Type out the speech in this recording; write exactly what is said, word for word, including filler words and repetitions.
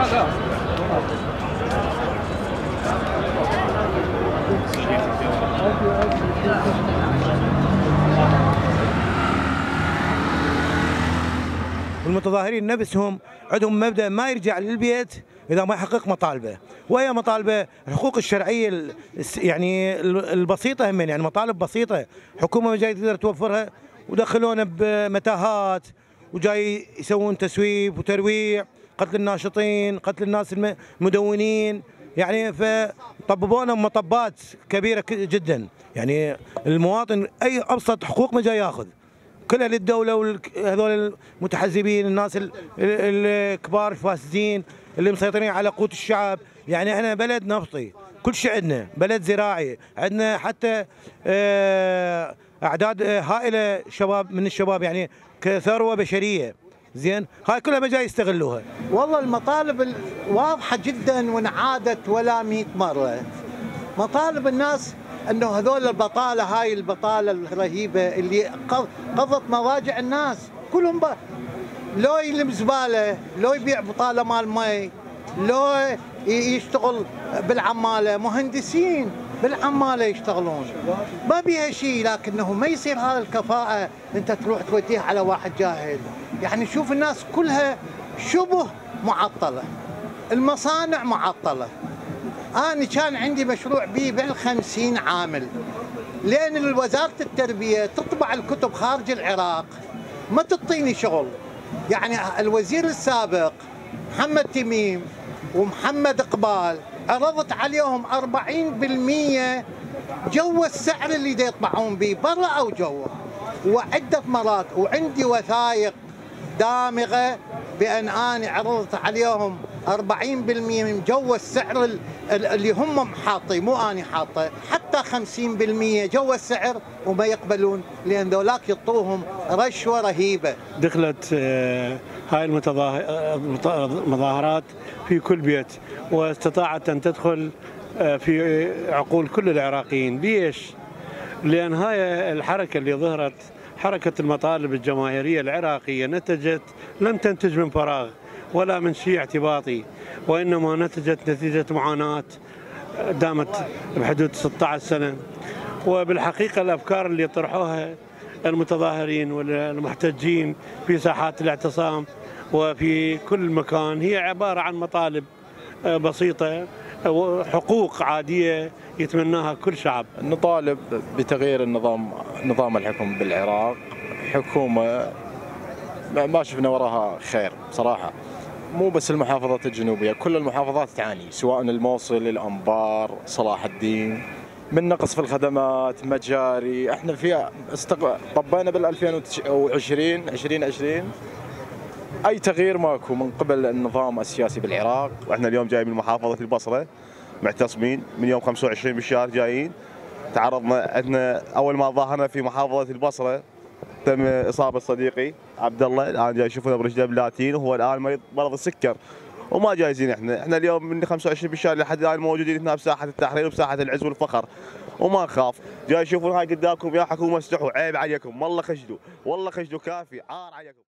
المتظاهرين نفسهم عندهم مبدأ ما يرجع للبيت إذا ما يحقق مطالبه، وهي مطالبه الحقوق الشرعية يعني البسيطة هم، يعني مطالب بسيطة حكومة جاي تقدر توفرها، ودخلونا بمتاهات وجاي يسوون تسويف وترويع، قتل الناشطين، قتل الناس المدونين، يعني فطببونا مطبات كبيرة جدا. يعني المواطن أي أبسط حقوق ما جاي ياخذ، كلها للدولة وهذول المتحزبين، الناس الكبار الفاسدين اللي مسيطرين على قوت الشعب. يعني احنا بلد نفطي، كل شيء عندنا، بلد زراعي، عندنا حتى اعداد هائله شباب من الشباب، يعني كثروه بشريه. زين، هاي كلها ما جاي يستغلوها. والله المطالب واضحه جدا وانعادت ولا مئة مره. مطالب الناس انه هذول البطاله، هاي البطاله الرهيبه اللي قضت مواجع الناس كلهم، لو يلم زباله، لو يبيع بطاله مال مي، لو يشتغل بالعماله، مهندسين بالعماله يشتغلون، ما بيها شيء. لكنه ما يصير هذا الكفاءه انت تروح توديها على واحد جاهل. يعني شوف الناس كلها شبه معطله، المصانع معطله. أنا كان عندي مشروع بيه بالخمسين عامل، لأن وزارة التربية تطبع الكتب خارج العراق، ما تعطيني شغل. يعني الوزير السابق محمد تميم ومحمد إقبال عرضت عليهم أربعين بالمئة جوا السعر اللي دا يطبعون به برا أو جوا، وعدة مرات، وعندي وثائق دامغة بأن أنا عرضت عليهم أربعين بالمئة من جوا السعر اللي هم حاطين، مو أنا حاطه، حتى خمسين بالمئة جوا السعر وما يقبلون، لأن ذولاك يعطوهم رشوة رهيبة. دخلت هاي المظاهرات في كل بيت، واستطاعت أن تدخل في عقول كل العراقيين. ليش؟ لأن هاي الحركة اللي ظهرت، حركة المطالب الجماهيرية العراقية، نتجت لم تنتج من فراغ ولا من شيء اعتباطي، وإنما نتجت نتيجة معاناة دامت بحدود ستة عشر سنة. وبالحقيقة الأفكار اللي طرحوها المتظاهرين والمحتجين في ساحات الاعتصام وفي كل مكان هي عبارة عن مطالب بسيطة وحقوق عادية يتمناها كل شعب. نطالب بتغيير النظام، نظام الحكم بالعراق. حكومة ما شفنا وراها خير بصراحة، مو بس المحافظات الجنوبية، كل المحافظات تعاني، سواء الموصل، الأنبار، صلاح الدين، من نقص في الخدمات، مجاري. احنا في استق... طبينا بال ألفين وعشرين عشرين عشرين اي تغيير ماكو من قبل النظام السياسي بالعراق. واحنا اليوم جاي من محافظة البصرة معتصمين من يوم خمسة وعشرين بالشهر جايين. تعرضنا، عندنا اول ما ظاهرنا في محافظة البصرة تم اصابة صديقي عبد الله، الان جاي يشوفنا برجله بلاتين، وهو الان مريض مرض السكر، وما جايزين. احنا احنا اليوم من خمسة وعشرين بالشهر لحد الان موجودين هنا بساحة التحرير وبساحة العز والفخر، وما نخاف. جاي يشوفون هاي قدامكم يا حكومة، استحوا، عيب عليكم، والله خجلوا، والله خجلوا، كافي، عار عليكم.